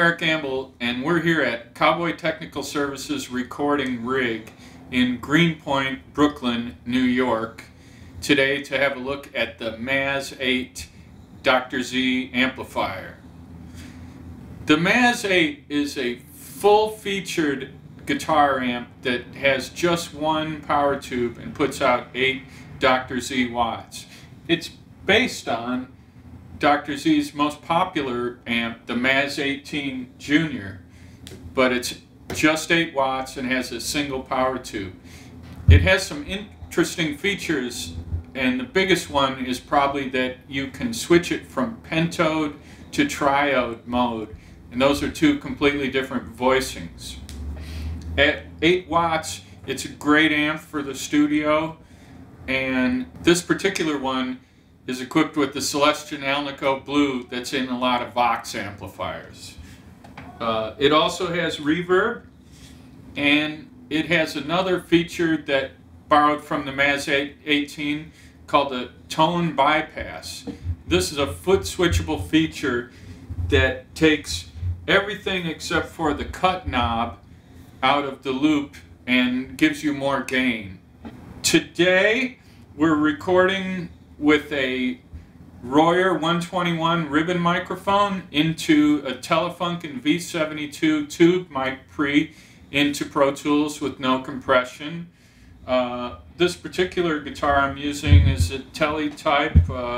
Ambel, and we're here at Cowboy Technical Services Recording Rig in Greenpoint, Brooklyn, New York, today to have a look at the Maz 8 Dr. Z amplifier. The Maz 8 is a full-featured guitar amp that has just one power tube and puts out 8 Dr. Z watts. It's based on Dr. Z's most popular amp, the Maz 18 Junior, but it's just 8 watts and has a single power tube. It has some interesting features, and the biggest one is probably that you can switch it from Pentode to Triode mode, and those are two completely different voicings. At 8 watts, it's a great amp for the studio, and this particular one is equipped with the Celestion Alnico Blue that's in a lot of Vox amplifiers. It also has reverb, and it has another feature that borrowed from the Maz 18 called the tone bypass. This is a foot switchable feature that takes everything except for the cut knob out of the loop and gives you more gain. Today we're recording with a Royer 121 ribbon microphone into a Telefunken V72 tube mic pre into Pro Tools with no compression. This particular guitar I'm using is a Tele type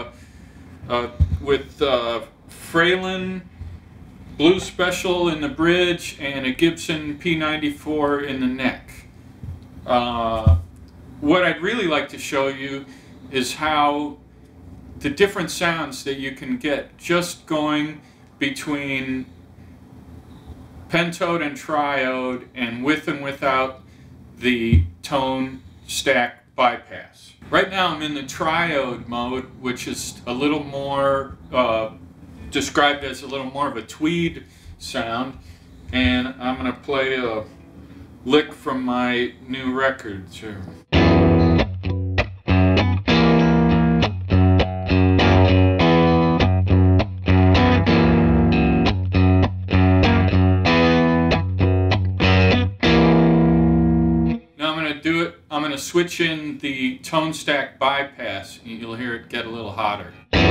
with Fralin Blue Special in the bridge and a Gibson P94 in the neck. What I'd really like to show you is how the different sounds that you can get just going between Pentode and Triode and with and without the tone stack bypass. Right now I'm in the Triode mode, which is a little more described as a little more of a tweed sound, and I'm going to play a lick from my new records here. I'm going to switch in the tone stack bypass, and you'll hear it get a little hotter.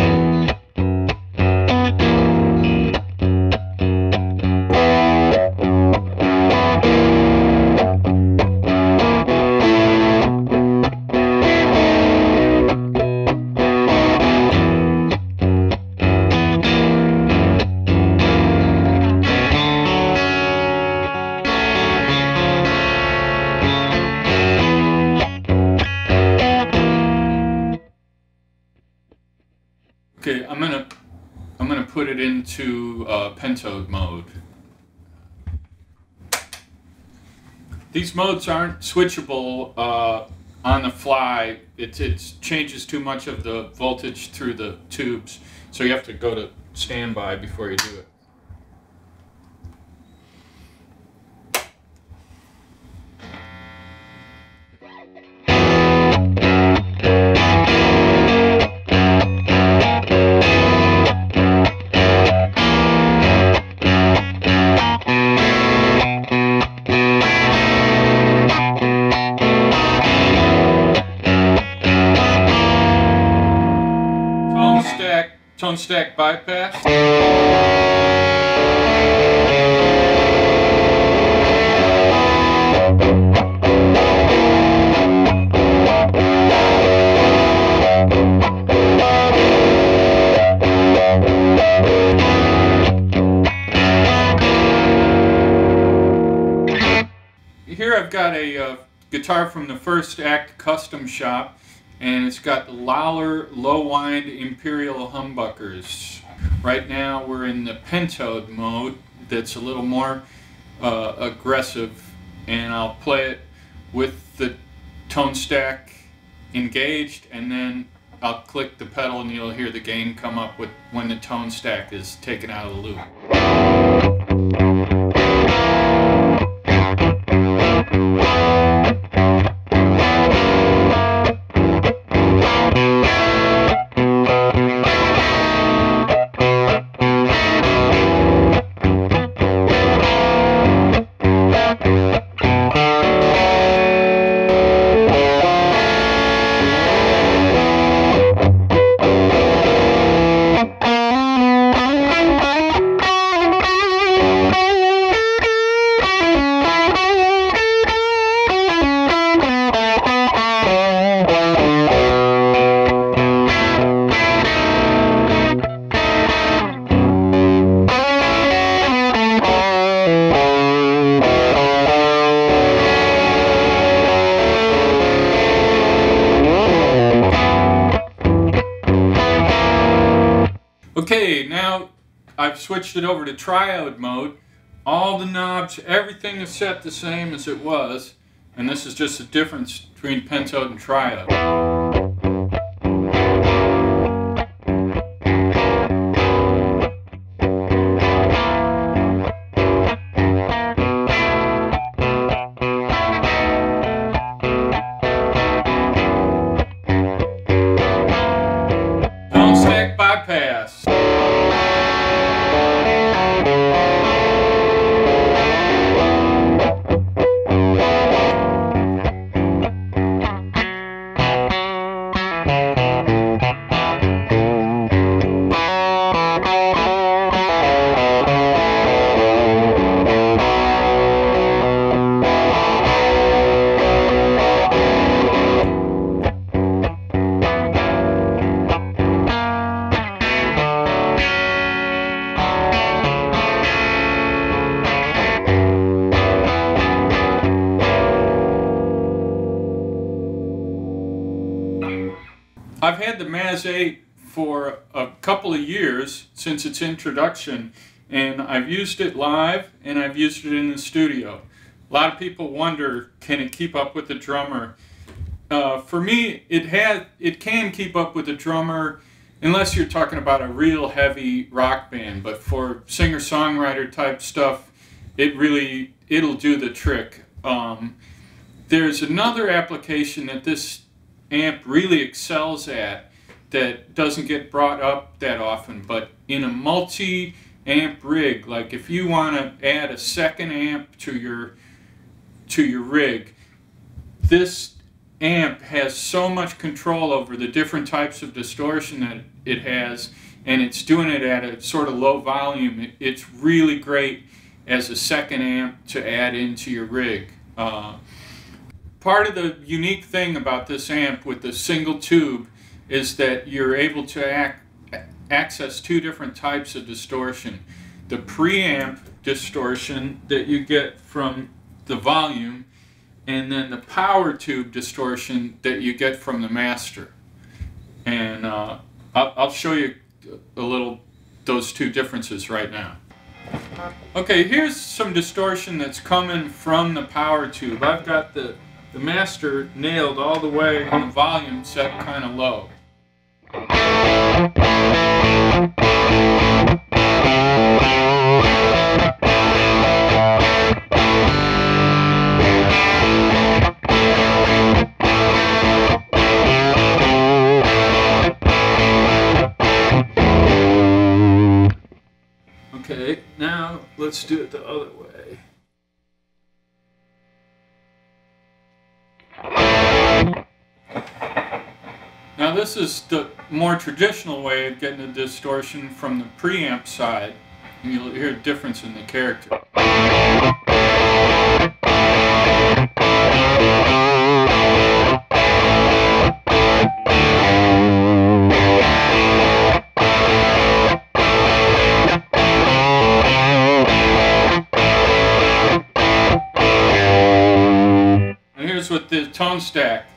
Okay, I'm gonna put it into Pentode mode. These modes aren't switchable on the fly. It changes too much of the voltage through the tubes, so you have to go to standby before you do it. Tone stack bypass. Here I've got a guitar from the First Act Custom Shop, and it's got the Lowler low-wind Imperial humbuckers. Right now we're in the Pentode mode that's a little more aggressive, and I'll play it with the tone stack engaged, and then I'll click the pedal and you'll hear the gain come up with when the tone stack is taken out of the loop. I've switched it over to triode mode. All the knobs, everything is set the same as it was, and this is just the difference between pentode and triode. Stack bypass. I've had the Maz 8 for a couple of years since its introduction, and I've used it live and I've used it in the studio. A lot of people wonder, can it keep up with the drummer? For me, it can keep up with the drummer unless you're talking about a real heavy rock band, but for singer-songwriter type stuff, it'll do the trick. There's another application that this amp really excels at that doesn't get brought up that often, but in a multi-amp rig, like if you want to add a second amp to your rig, this amp has so much control over the different types of distortion that it has, and it's doing it at a sort of low volume. It's really great as a second amp to add into your rig. Part of the unique thing about this amp with the single tube is that you're able to access two different types of distortion. The preamp distortion that you get from the volume, and then the power tube distortion that you get from the master. And I'll show you a little those two differences right now. Okay, here's some distortion that's coming from the power tube. I've got the master nailed all the way and the volume set kind of low. Okay, now let's do it the other way. Now this is the more traditional way of getting the distortion from the preamp side, and you'll hear a difference in the character. And here's with the tone stack.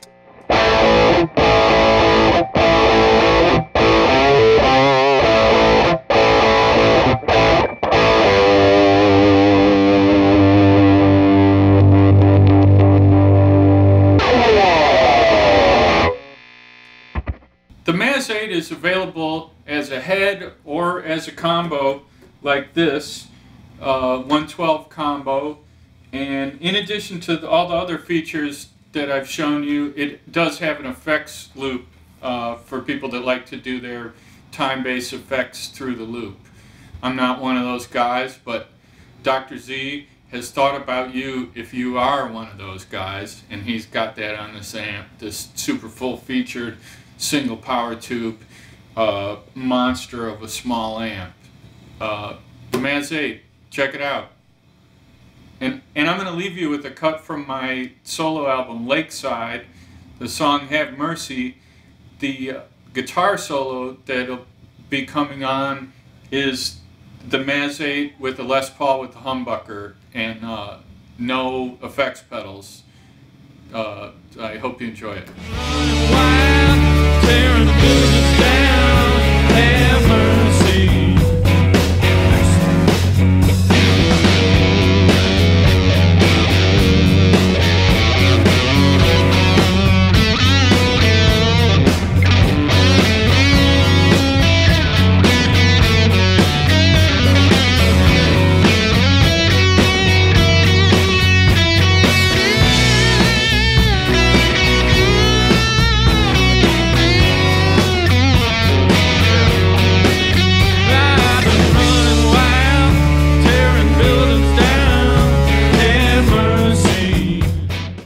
The Maz 8 is available as a head or as a combo like this, 112 combo, and in addition to all the other features that I've shown you, it does have an effects loop for people that like to do their time-based effects through the loop. I'm not one of those guys, but Dr. Z has thought about you if you are one of those guys, and he's got that on this amp, this super full-featured single power tube monster of a small amp. The Maz 8, check it out. And I'm going to leave you with a cut from my solo album Lakeside, the song Have Mercy. The guitar solo that'll be coming on is the Maz 8 with the Les Paul with the humbucker and no effects pedals. I hope you enjoy it.